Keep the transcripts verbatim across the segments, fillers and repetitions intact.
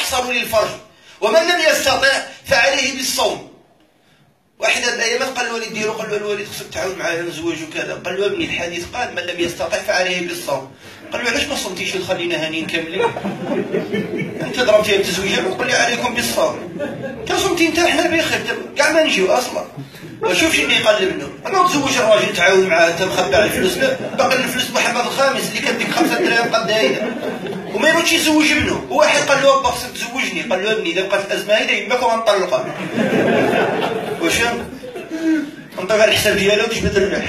وأحصن للفرج، ومن لم يستطع فعليه بالصوم. واحد هاد الايامات قال الوالد ديالو، قال له الوالد خصك تعاود معايا نزوج وكذا، قال له ابني الحديث قال من لم يستطع فعليه بالصوم. قال له علاش ما صمتيش وتخلينا هانيين كاملين؟ انت ضربتيها بتزويجه وقول لي عليكم بالصوم، كان صمتي انت حنا بخير كاع ما نجيو اصلا. وشوف شنو يقلب له، انا تزوج الراجل تعاود معاه انت مخبع الفلوس، باقي الفلوس محمد الخامس اللي كديك خمسة دراهم قد هايله، وما يبغيش يزوج ابنه. وواحد قال له با خصك تزوجني، قال له ابني اذا بقات الازمه هيدا يماك وغنطلقها. واش نطلع على الحساب ديالها وتجبد الربح.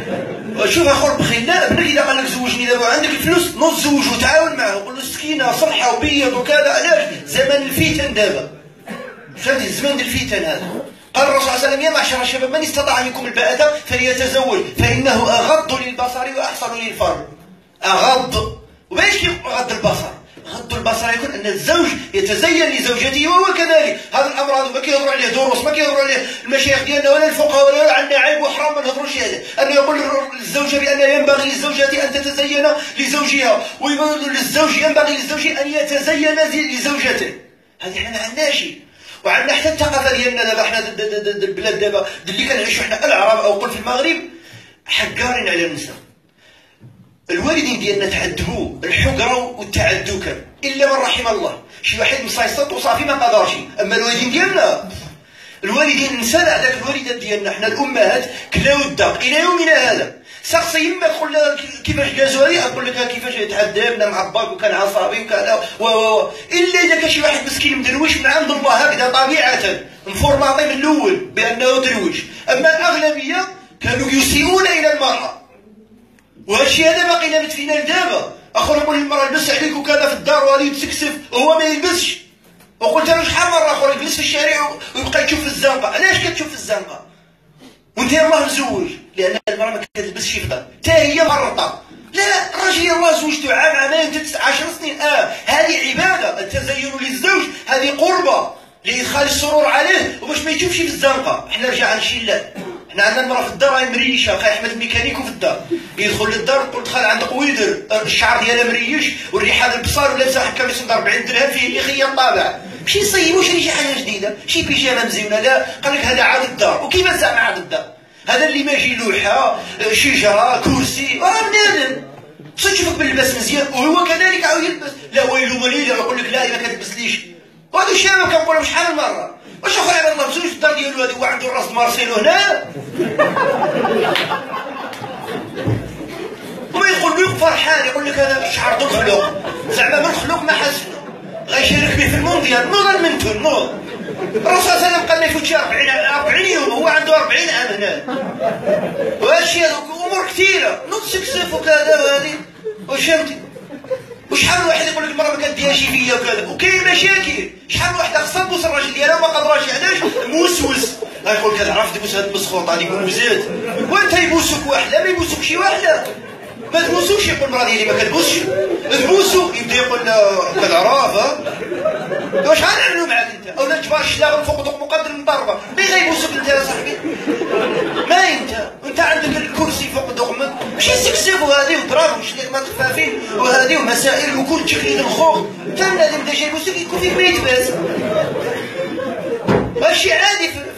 شوف اخو بخيل، لا ابنك اذا قال لك زوجني دابا عندك الفلوس نوض زوج وتعاون معاه وقول له سكينه صلحه وبيض وكذا. علاش؟ زمن الفتن دابا، فهمتي؟ زمان الفتن هذا. قال الرسول صلى الله عليه وسلم يا معشر الشباب من استطاع منكم الباءة فليتزوج فانه اغض للبصر واحسن للفرج. اغض، وباش كيغض البصر؟ غض البصر يكون ان الزوج يتزين لزوجته وهو كذلك. هذا الامر هذا ما كيهضروا عليه دروس، ما كيهضروا عليه المشايخ ديالنا ولا الفقهاء ولا عندنا عيب وحرام ما نهضروش عليه. انه يقول للزوجه بان ينبغي للزوجه ان تتزين لزوجها، ويقول للزوج ينبغي للزوج ان يتزين لزوجته. هذه حنا ما عندناش، وعندنا حتى الثقافه ديالنا دابا. حنا البلاد دابا اللي كنعيشوا حنا العرب او قل في المغرب حكارين على النساء. الوالدين ديالنا تعذبوا الحقره والتعذب كان الا من رحم الله. شي واحد مصايصط وصافي ما قدرش. اما الوالدين ديالنا، الوالدين نسال هذاك الوالدات ديالنا حنا الامهات كلاو الدق الى يومنا هذا. شخصي يما تقول لها كيفاش جازوا لي، اقول لك كيفاش تعذبنا مع باك وكان عصبي وكذا و و الا اذا كان شي واحد مسكين مدرويش من عند الله هكذا طبيعه مفورماطي من الاول بانه درويش. اما الاغلبيه كانوا يسيئون الى المراه، وهذا الشيء هذا باقي نابت فينا لدابا. اخر يقول للمراه لبس عليك وكذا في الدار وهذه تسكسف وهو ما يلبسش. وقلت له شحال مره اخر يجلس في الشارع ويبقى يشوف في الزنقه. علاش كتشوف في الزنقه وانت يلاه مزوج؟ لان المراه ما كتلبسش في الدار، حتى هي مرطه. لا الراجل يلاه زوجته عام عامين ثلاث عشر سنين. اه هذه عباده، التزين للزوج هذه قربه لادخال السرور عليه وباش ما يشوفش في الزنقه. حنا رجع لشي لا، حنا عندنا المراه في الدار راهي مريشه، خاي احمد الميكانيكو في الدار يدخل للدار تقول دخل عند قويدر الشعر ديالها مريش والريحه ديال البصار ولابسه هكا يصدر أربعين درهم فيه اللي خيط طابع. ماشي يصيبوا شري شي حاجه جديده، شي بيجامه مزيونه، لا قال لك هذا عاد الدار. وكيف زعما عاد الدار؟ هذا اللي ماشي لوحه شجره كرسي راه بنادم. خصك تشوفك باللباس مزيان وهو كذلك عاود يلبس. لا ويلو وليله يقول لك لا ما كتلبسليش. وهذا الشيء ما كنقولوا شحال من مره. واش اخويا الله مزوج في الدار ديالو هذا هو عنده الراس مارسيلو هنا وما يقول له فرحان يقول لك هذا شحال ذو الخلق، زعما من الخلق ما حسنه غيشارك به في المونديال. نوض منتو نوض. الرسول صلى الله عليه وسلم قال له يفوت شي أربعين يوم هو عنده أربعين عام هنا. وهذا الشيء امور كثيره نوض سكسف وكذا وهذه. واش فهمتي؟ وشحال واحد يقول لك المراه ما كديرش فيا وكذا، وكاين مشاكل. شحال واحد خصها تبوس الراجل ديالها وما قدراش. علاش؟ موسوس. غيقول لك عرفت تبوس هاد المسخوط هذيك ومزيد، وانت يبوسك واحده ما يبوسك شي واحده. ما تبوسوش يقول المراه ديالي ما كتبوسش، تبوسو يبدا يقول كتعرف. واش غنعملو معاك انت؟ اولا تجبر الشلاغ فوق دوك مقدر من ضربه، مين غيبوسك انت يا صاحبي؟ ما انت انت عندك الكرسي فوق دوغمك ماشي سكسيفو هذه وضرب وشليك ما تخفافين وهذه ومسائل وكل تقليد الخوف. انت الذي بدا جاي يبوسك يكون في بيت بس. هادشي عادي في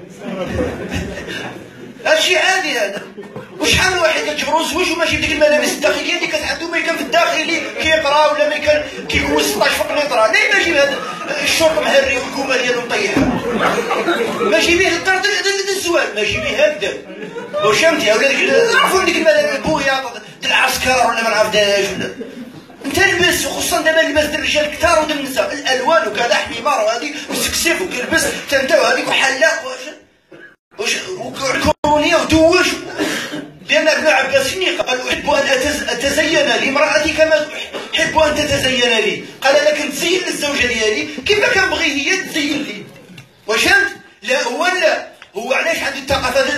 هادشي عادي هذا. وشحال واحد كتجبرو زوج وماشي بديك الملابس الداخليه اللي كتعدو ما كان في الداخلي كيقرا ولا ما كان كيكون ستطاش فوق المطرة. لا ماشي بهذا الشرط مهري والكومه ديالو مطيحه. ماشي به الدار د الزوال، ماشي به هكذا. واش فهمتي؟ ولا ديك عرفوا ديك الملابس البوياط د العسكر ولا ما نعرفهاش ولا. انت لبس، وخصوصا دابا اللباس ديال الرجال كثار وديال النساء الالوان وكذا حميمار وهذه وسكسيف وكيلبس حتى انت وهذيك وحلاق واش واش وكرونيه ودوش. لأن ابن عباس شنو قال؟ أحب أن أتزين لامرأتي كما أحب أن تتزين لي. قال لكن تزين للزوجة ديالي كيما كنبغي هي تزين لي. واش فهمت؟ لا هو لا هو علاش عنده الثقافة